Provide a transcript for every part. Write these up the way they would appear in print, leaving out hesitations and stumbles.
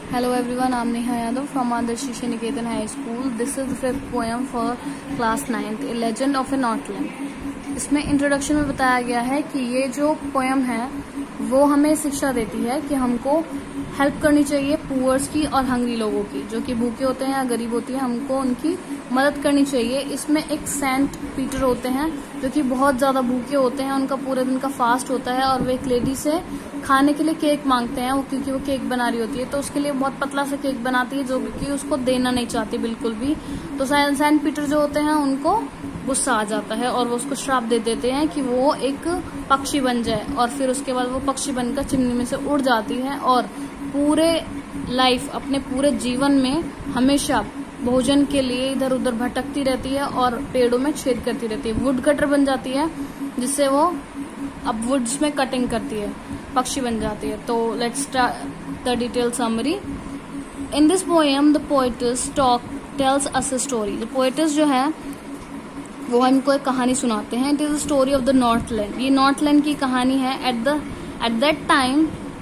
Hello everyone, I'm Neha Yadav from Adarsh Shisha Niketan High School. This is the fifth poem for class 9th, A Legend of a Northland. इसमें introduction में बताया गया है कि ये जो poem है वो हमें शिक्षा देती है कि हमको हेल्प करनी चाहिए पुअर्स की और हंग्री लोगों की, जो कि भूखे होते हैं या गरीब होती है, हमको उनकी मदद करनी चाहिए। इसमें एक सेंट पीटर होते हैं जो कि बहुत ज्यादा भूखे होते हैं, उनका पूरे दिन का फास्ट होता है और वे एक लेडी से खाने के लिए केक मांगते हैं, क्योंकि वो केक बना रही होती है, तो उसके लिए बहुत पतला सा केक बनाती है जो कि उसको देना नहीं चाहती बिल्कुल भी। तो सेंट पीटर जो होते हैं उनको गुस्सा आ जाता है और वो उसको श्राप दे देते हैं कि वो एक पक्षी बन जाए, और फिर उसके बाद वो पक्षी बनकर चिमनी में से उड़ जाती है और पूरे लाइफ अपने पूरे जीवन में हमेशा भोजन के लिए इधर उधर भटकती रहती है और पेड़ों में छेद करती रहती है, वुड कटर बन जाती है, जिससे वो अब वुड्स में कटिंग करती है, पक्षी बन जाती है। तो let's start the detail summary. In this poem the poets tells us a story. The poets जो है वो हमको एक कहानी सुनाते हैं। It is the story of the Northland. ये नॉर्थलैंड की कहानी है। At that time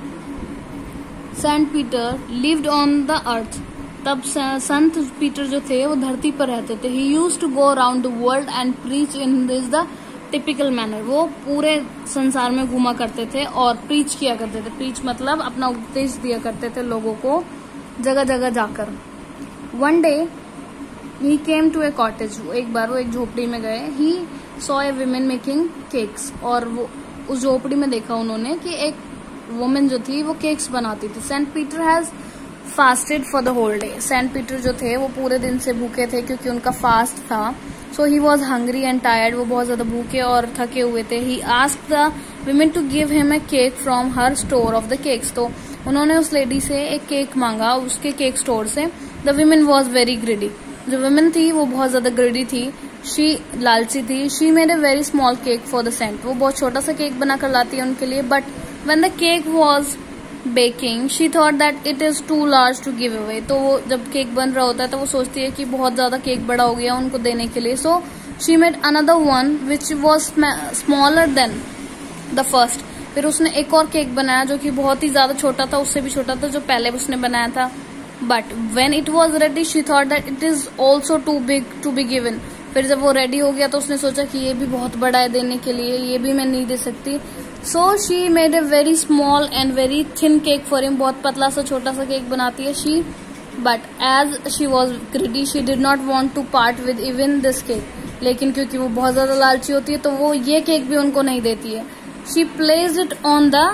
Saint Peter lived on the earth. तब संत पीटर जो थे वो धरती पर रहते थे। He used to go around the world and preach in this the typical manner. वो पूरे संसार में घूमा करते थे और प्रीच किया करते थे। प्रीच मतलब अपना उपदेश दिया करते थे लोगों को जगह जगह जाकर। One day he came to a cottage. एक बार वो एक झोपड़ी में गए। He saw a women making cakes. और वो उस झोपड़ी में देखा उन्होंने कि एक वुमेन जो थी वो केक्स बनाती थी। Saint Peter has fasted for the whole day. Saint Peter जो थे वो पूरे दिन से भूखे थे क्योंकि उनका फास्ट था। So he was hungry and tired. वो बहुत ज्यादा भूखे और थके हुए थे। He asked the women to give him a cake from her store of the cakes. तो उन्होंने उस लेडी से एक केक मांगा उसके केक स्टोर से। The women was very greedy. जो विमेन थी वो बहुत ज्यादा ग्रिडी थी। शी लालची थी। She made a very small cake for the Saint. वो बहुत छोटा सा केक बनाकर लाती है उनके लिए। But when the cake was baking she thought that it is too large to give away. तो वो जब केक बन रहा होता है तो वो सोचती है कि बहुत ज्यादा केक बड़ा हो गया उनको देने के लिए। So she made another one which was smaller than the first. फिर उसने एक और केक बनाया जो कि बहुत ही ज्यादा छोटा था, उससे भी छोटा था जो पहले उसने बनाया था। But when it was ready she thought that it is also too big to be given. फिर जब वो रेडी हो गया तो उसने सोचा कि ये भी बहुत बड़ा है देने के लिए, ये भी मैं नहीं दे सकती। So she made a very small and very thin cake for him. बहुत पतला सा छोटा सा केक बनाती है she. But as she was greedy she did not want to part with even this cake. लेकिन क्योंकि वो बहुत ज्यादा लालची होती है तो वो ये केक भी उनको नहीं देती है। She placed it on the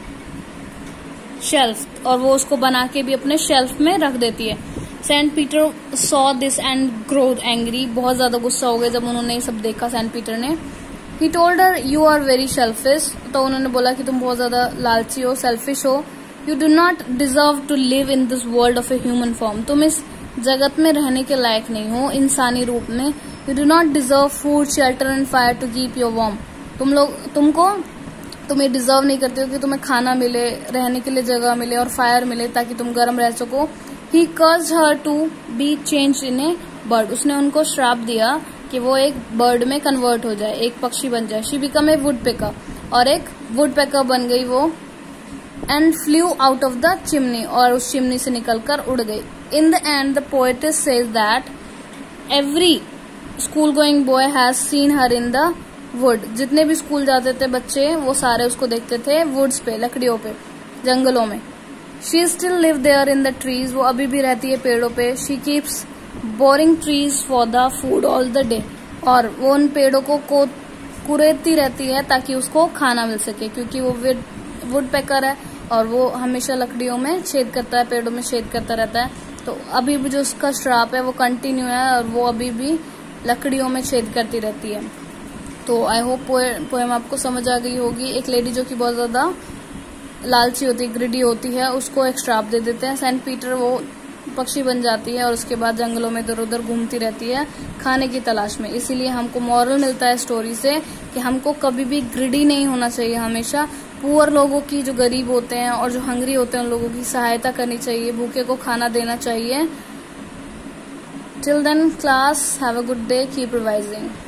shelf. और वो उसको बना के भी अपने शेल्फ में रख देती है। Saint Peter saw this and growed angry. बहुत ज्यादा गुस्सा हो गए जब उन्होंने ये सब देखा सेंट पीटर ने। He told her you are very selfish. तो उन्होंने बोला कि तुम बहुत ज्यादा लालची हो, सेल्फिश हो। You do not deserve to live in this world of a human form. तुम इस जगत में रहने के लायक नहीं हो इंसानी रूप में। You do not deserve food shelter and fire to keep your warm. तुम ये डिजर्व नहीं करते हो कि तुम्हें खाना मिले, रहने के लिए जगह मिले और फायर मिले ताकि तुम गर्म रह सको। He cursed her to be changed in a bird. उसने उनको श्राप दिया कि वो एक बर्ड में कन्वर्ट हो जाए, एक पक्षी बन जाए। She become a woodpecker. और एक वुड पेकर बन गई वो। And flew out of the chimney. और उस चिमनी से निकलकर उड़ गई। In the end the poets says that every school going boy has seen her in the wood. जितने भी स्कूल जाते थे बच्चे वो सारे उसको देखते थे वुड्स पे, लकड़ियों पे, जंगलों में। She still live there in the trees. वो अभी भी रहती है पेड़ों पे। She keeps boring trees for the food all the day. और वो उन पेड़ों को कुरेदती रहती है ताकि उसको खाना मिल सके, क्योंकि वो वुड पेकर है और वो हमेशा लकड़ियों में छेद करता है, पेड़ों में छेद करता रहता है। तो अभी भी जो उसका श्राप है वो कंटिन्यू है और वो अभी भी लकड़ियों में छेद करती रहती है। तो आई होप पोएम आपको समझ आ गई होगी। एक लेडी जो कि बहुत ज्यादा लालची होती है, ग्रिडी होती है, उसको एक श्राप दे देते हैं। सेंट पीटर वो पक्षी बन जाती है और उसके बाद जंगलों में इधर उधर घूमती रहती है खाने की तलाश में। इसीलिए हमको मॉरल मिलता है स्टोरी से कि हमको कभी भी ग्रिडी नहीं होना चाहिए। हमेशा पुअर लोगों की, जो गरीब होते हैं और जो हंग्री होते हैं, उन लोगों की सहायता करनी चाहिए, भूखे को खाना देना चाहिए। Till then class, have a good day, keep revising.